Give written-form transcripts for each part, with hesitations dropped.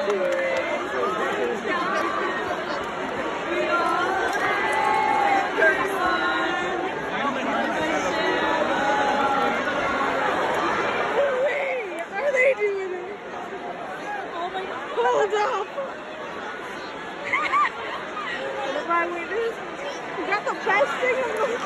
You got the best thing in the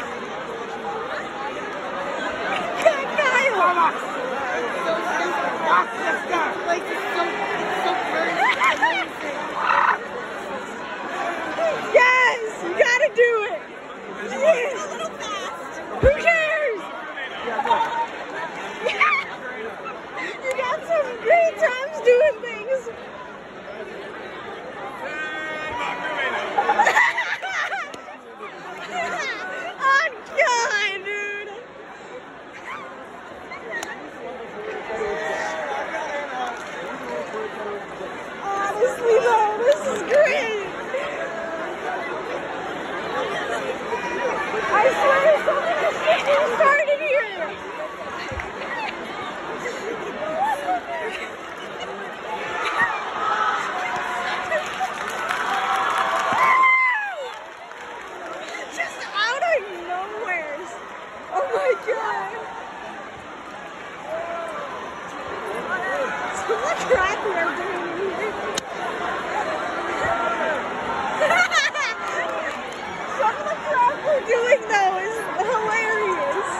Yes, you gotta do it. Yes. A little fast. Who cares? You got some great times doing things. Oh God, dude. Honestly though, this is great. I swear something is getting started here. Just out of nowhere. Oh my God. So much crap we are doing here. Some of the crap we're doing though is hilarious.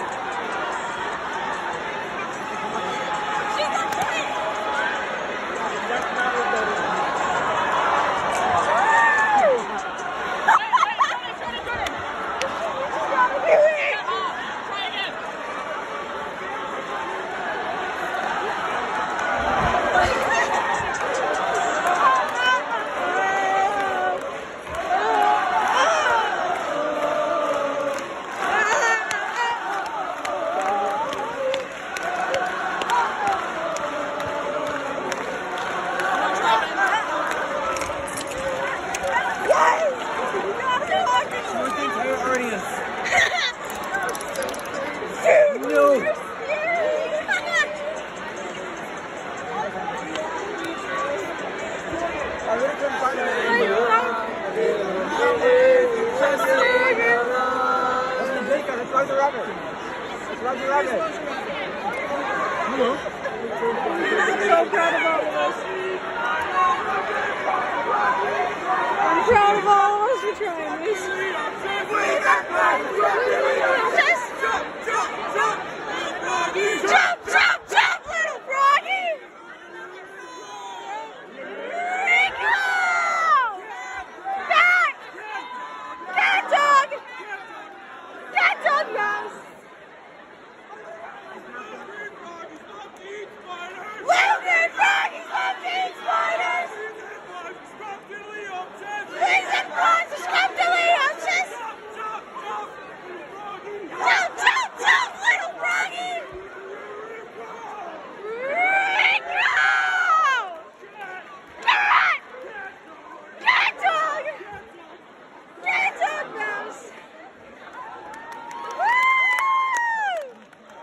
So proud of all of us. I'm proud of all of us for trying this. Jump, jump, jump, little froggy! Cat! Cat dog! Cat dog, guys! Little green froggies love to eat spiders! Please and frogs just come to Leon's! Jump, jump, jump, little froggy! Cat! Cat dog! Cat dog mouse! Woo!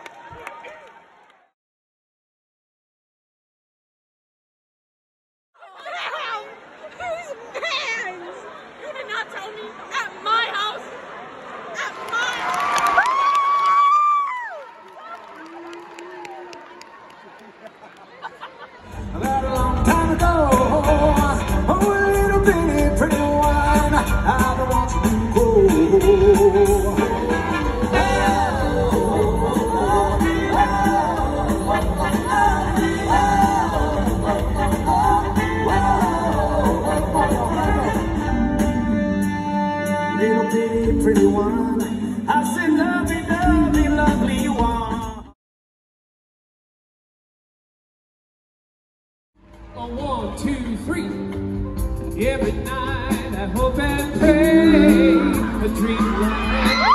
Whose hands? You did not tell me at my house. At my house. About a long time ago, oh, a little bitty pretty wine, I don't want you to go. Little bitty pretty one, I said lovely, lovely, lovely one. A 1, 2, 3. Every night I hope and pray a dream like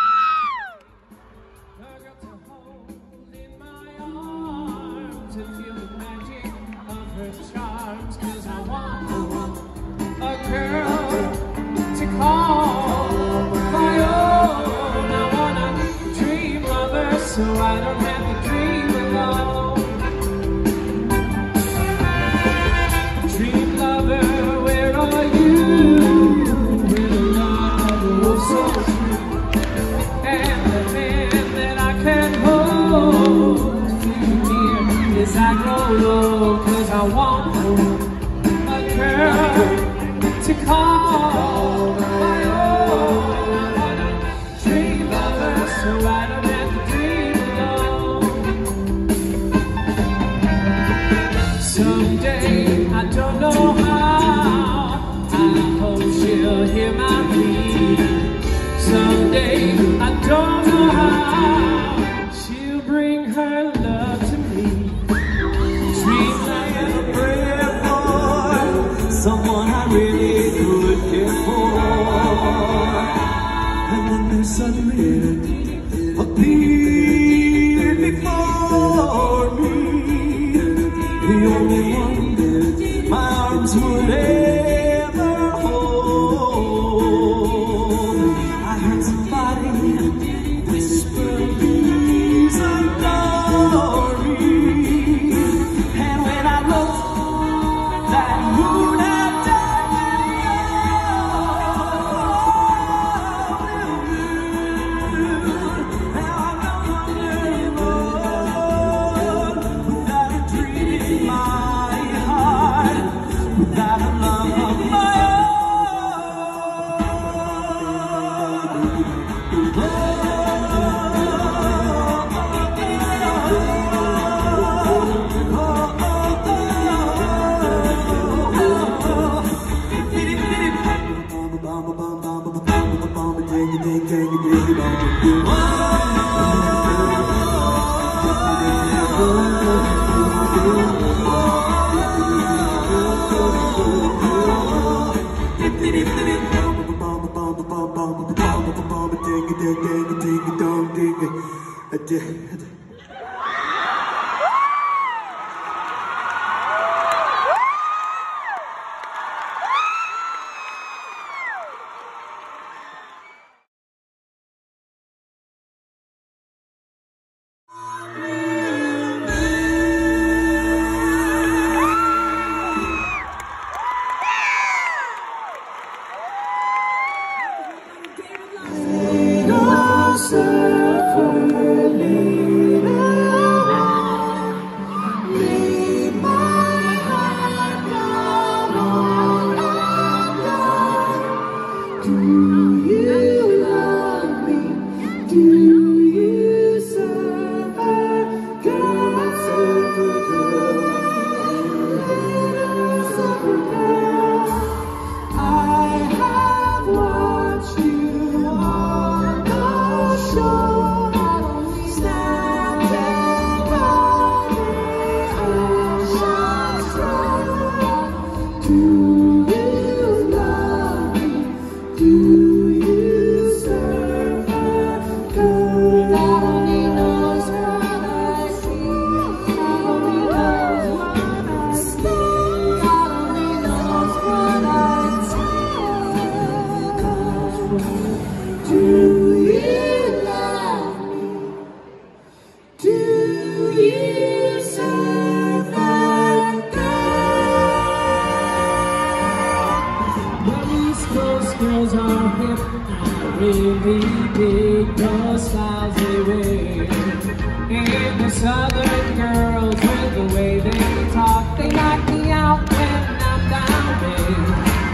I got to hold in my arms and feel the magic of her charms, 'cause I want a girl to call my own. I want a dream lover so I don't have to dream alone. Dream as I grow old, 'cause I want a girl to call my own. I wanna dream of her so I don't have to dream alone. Someday, I don't know how, I hope she'll hear my plea. Someday, I don't know how, she'll bring her love to me. Dreams I ever prayed for, someone I really could care for. And then there suddenly appeared before me, the only one that my arms would ever hold. I heard somebody whisper these are glory, and when I looked, that moon had died with now I'm no longer alone, without a dream in my heart, without a love of my own. Girls are hip, I really dig those styles they wear. And the southern girls, with the way they talk, they knock me out when I'm down there.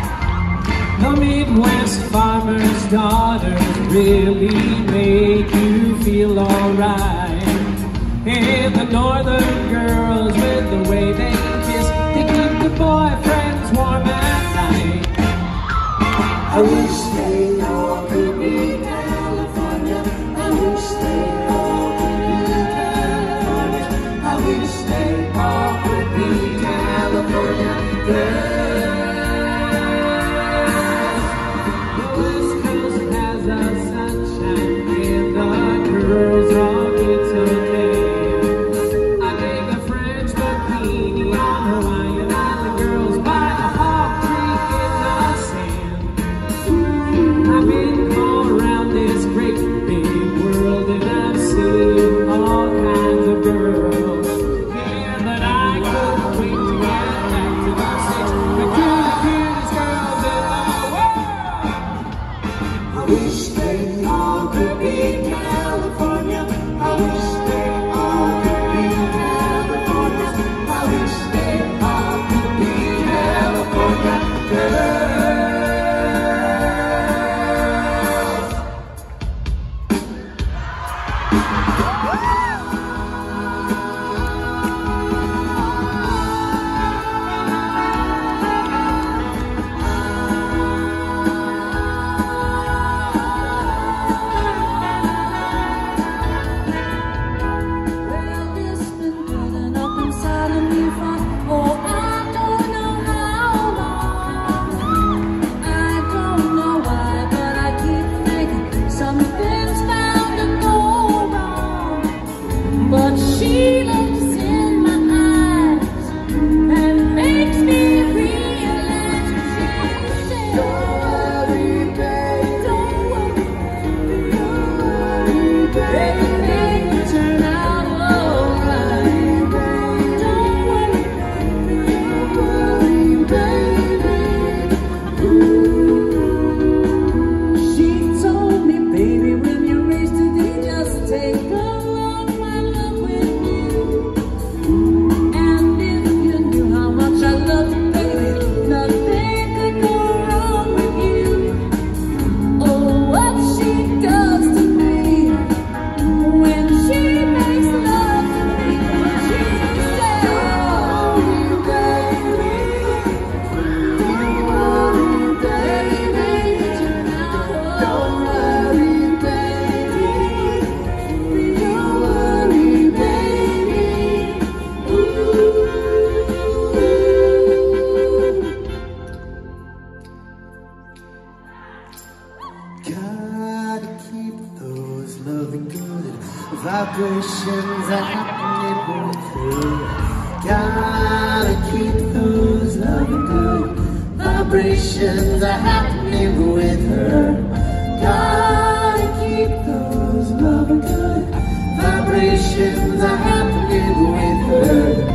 The Midwest farmer's daughter really make you feel alright. And the northern girls, with the way they kiss, they keep the boyfriends warm at night. I wish they all could be California. I wish they all could be California. I wish they all could be California girls. The West Coast has a sunshine and the girls all get so there. I gave a friend vibrations are happening with her. Gotta keep those loving good. Vibrations are happening with her. Gotta keep those loving good. Vibrations are happening with her.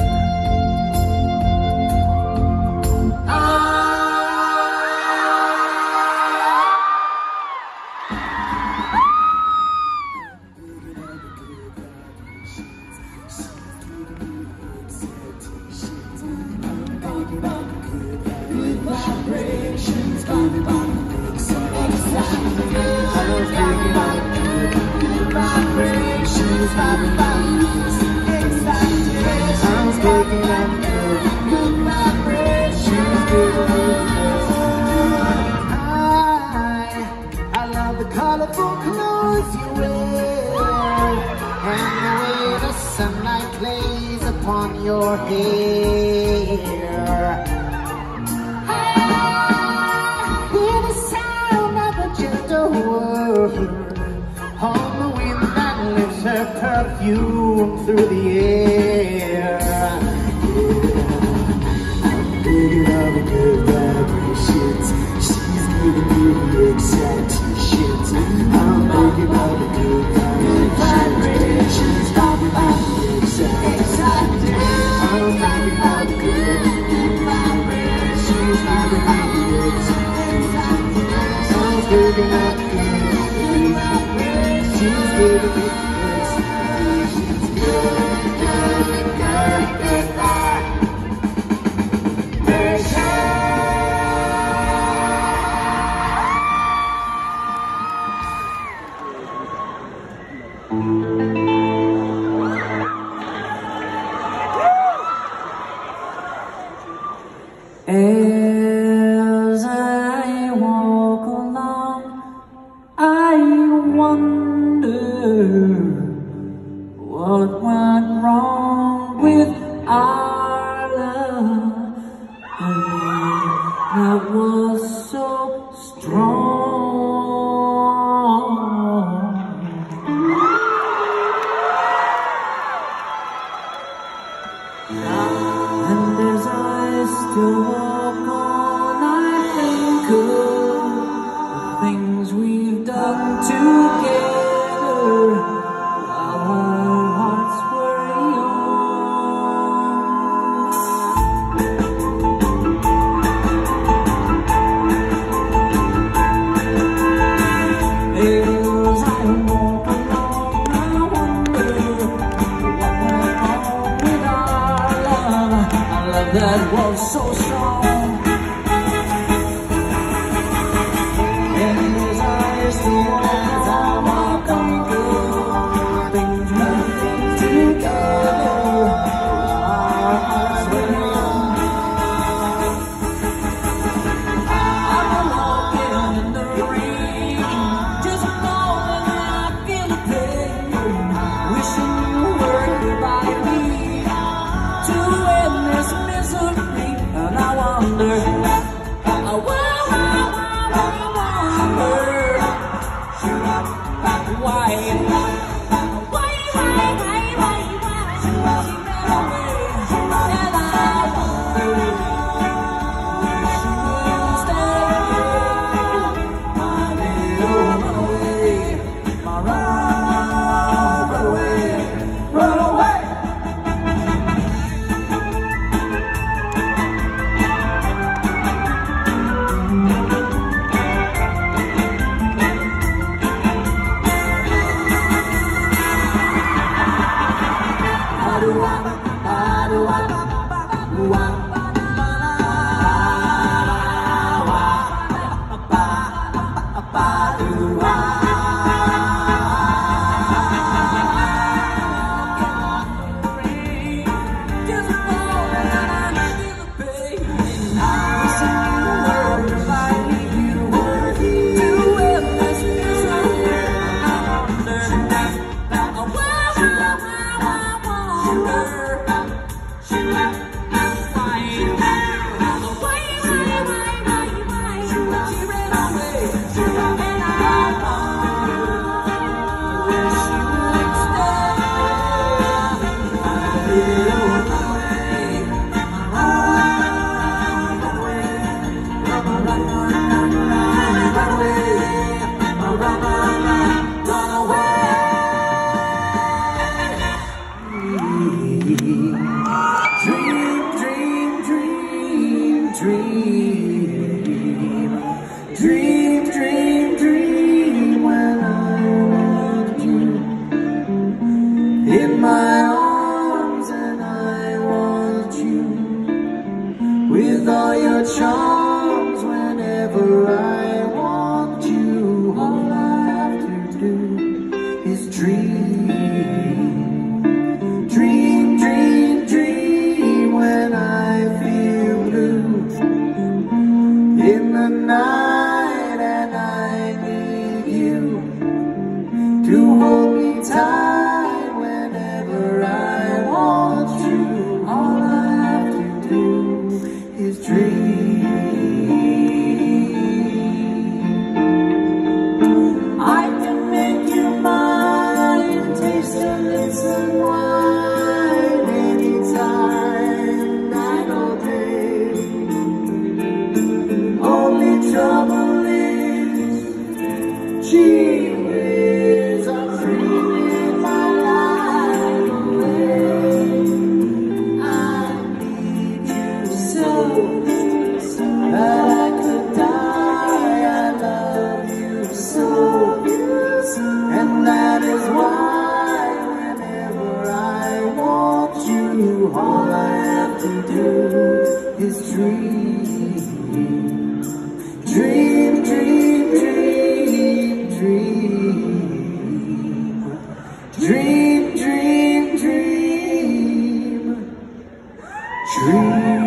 I love the colorful clothes you wear and the way the sunlight plays upon your hair. I hear the sound of a gentle word on the wind that lifts her perfume through the air. I'm digging all the good vibrations. She's giving me the exciting shit. I'm digging all the good vibrations. Exciting. I'm digging all the good vibrations. I'm digging all the good vibrations. She's giving me as I walk along, I wonder what went wrong with our love. That was so strong. And as I still walk on, I think of the things we've done together. Our hearts were as I walk along, I wonder what went wrong with our love that was so strong. And as I still walk on, things we've done together, our hearts were young. I'm walking in the rain, just knowing I feel the pain, wishing you were by me to end this misery. And I wonder, why dream, dream, dream, dream when I want you in my arms, and I want you with all your charms. Whenever I want you, all I have to do is dream, dream, dream, dream when I feel blue in the night, and I need you to hold me tight. Whenever I want you, all I have to do is dream. I can make you mine, taste a little wine anytime, night or day. Only trouble is, gee whiz, I'm dreaming my life away. I need you so that I could die. I love you so, and that is why whenever I want you, all I have to do is dream, dream, dream, dream, dream, dream, dream, dream, dream.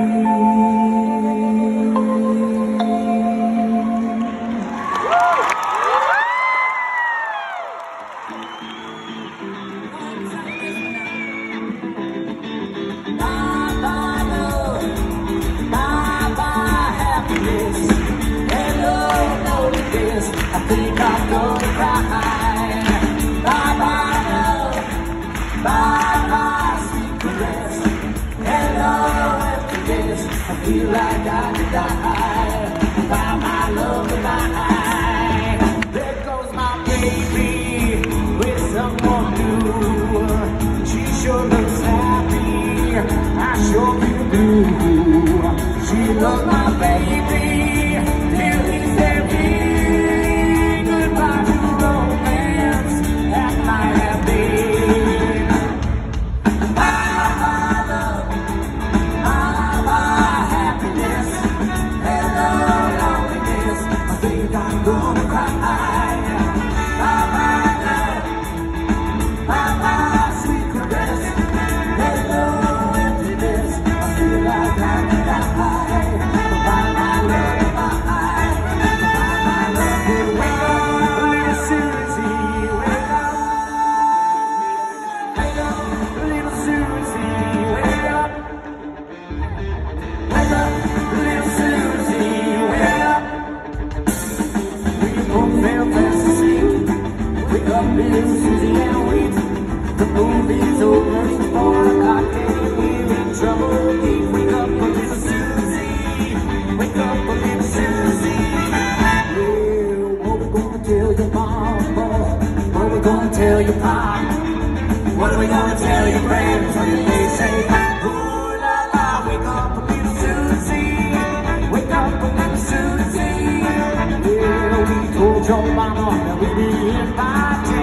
I think I'm gonna cry. Bye bye love, bye bye sweet caress. Hello emptiness, I feel like I could die. Bye my love, goodbye. There goes my baby with someone new. She sure looks happy, I sure feel blue. She loves my baby till he's happy. Little Susie and wait, the movie's over. For a cocktail, we're in trouble. Wake up, little Susie. Wake up, little Susie. Well, what we gonna tell your mom, boy? What we gonna tell your pop? What are we gonna tell your friends when they say, ooh la la? Wake up, little Susie. Wake up, little Susie. Well, we told your mama that we'd be in by 10.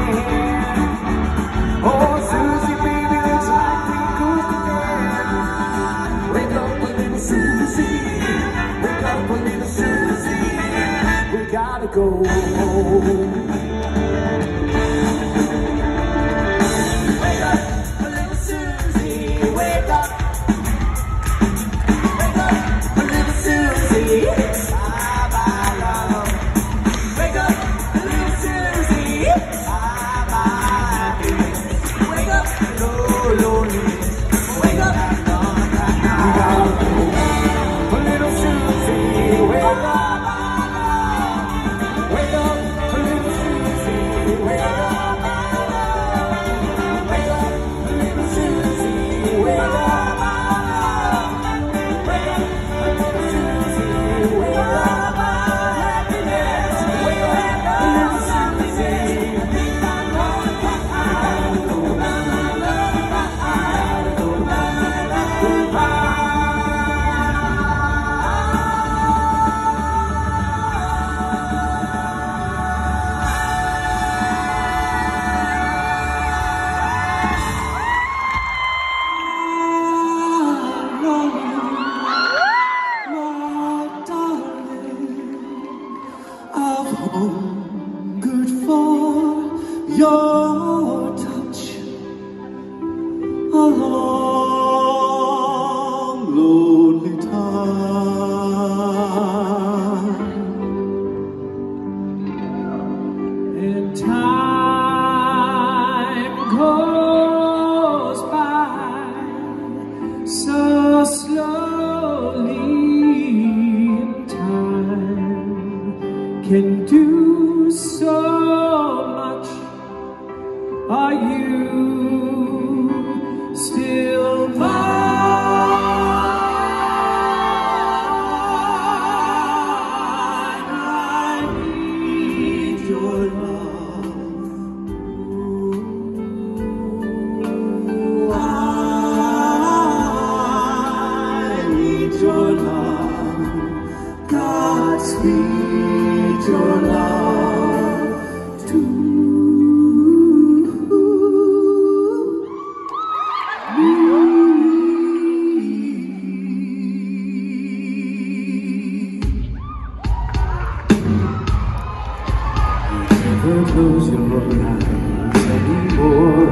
Oh, Susie, baby, looks like we could be dead. Wake up, little Susie. Wake up, little Susie. We gotta go. Wake up, little Susie. Wake up. Wake up, little Susie. Bye bye, love. Wake up, little Susie. Bye bye. Wake up, lonely. Wake up, little Susie. Wake up, little lonely time. And time goes by so slowly, and time can do so much. Are you still mine? I need your love. Ooh, I need your love. Godspeed your love too. Never close your eyes anymore.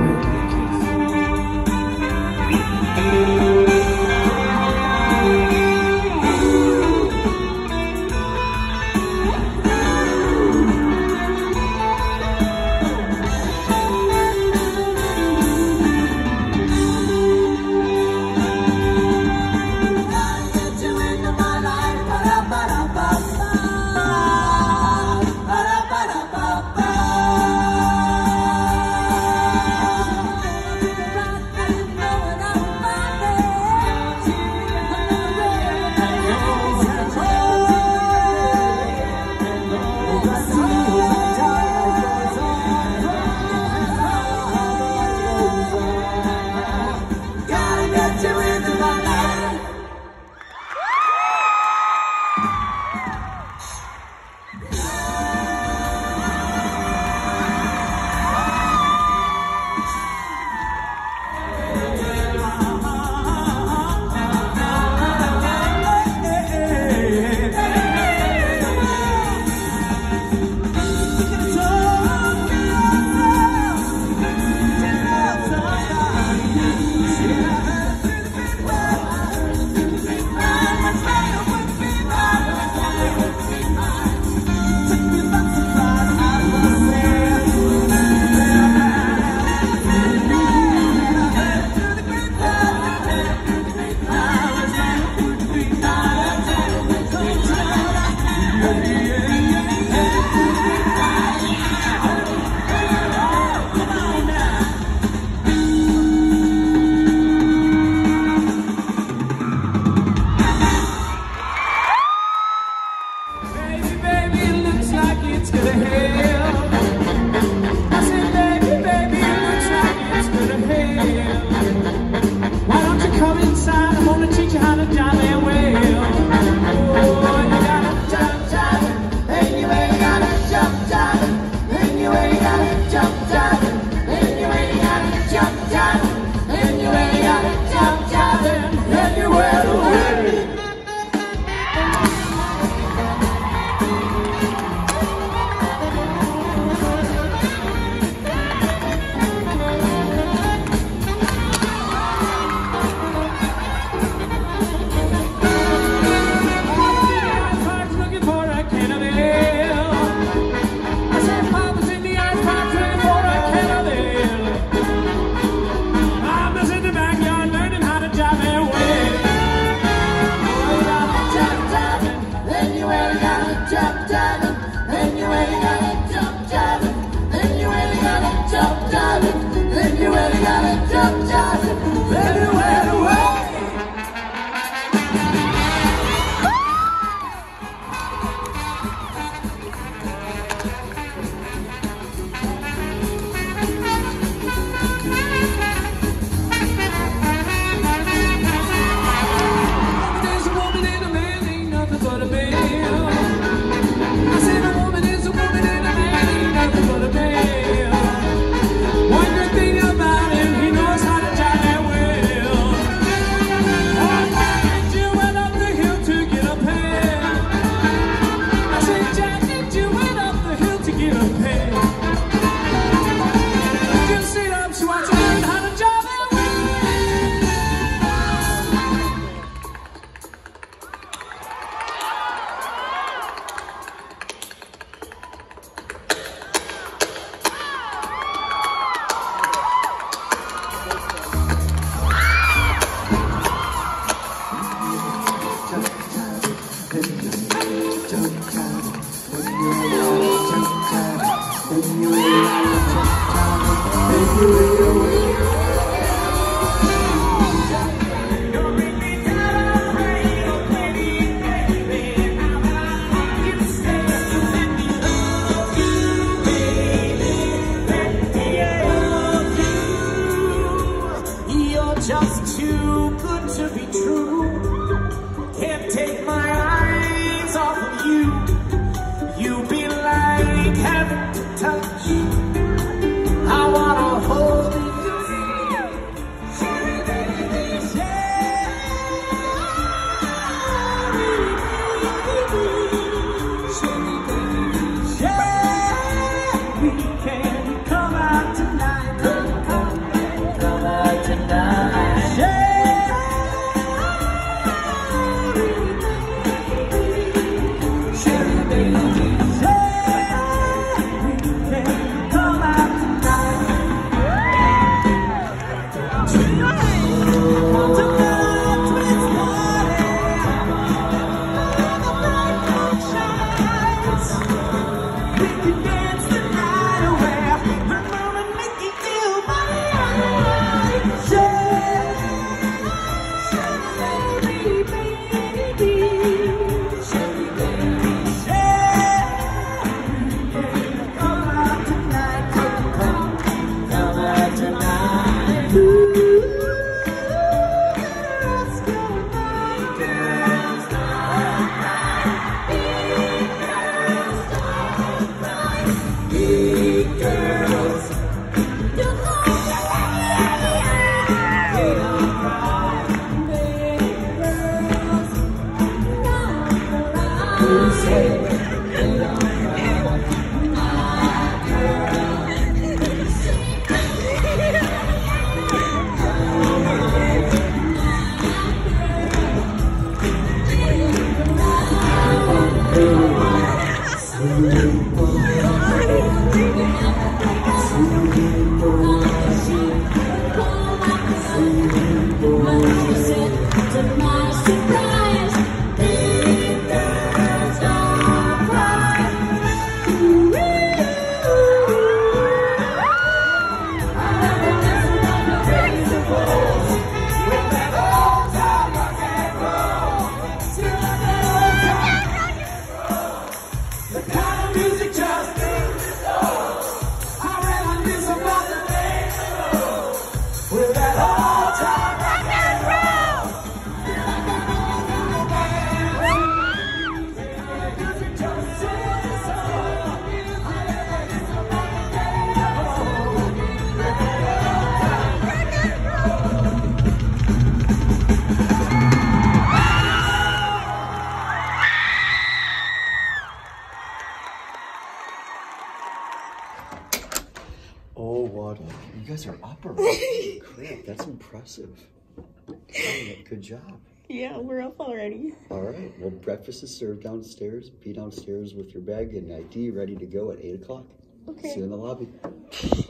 Oh, Waddle, you guys are up already. Crap, that's impressive. Good job. Yeah, we're up already. All right, well, breakfast is served downstairs. Be downstairs with your bag and ID ready to go at 8 o'clock. Okay. See you in the lobby.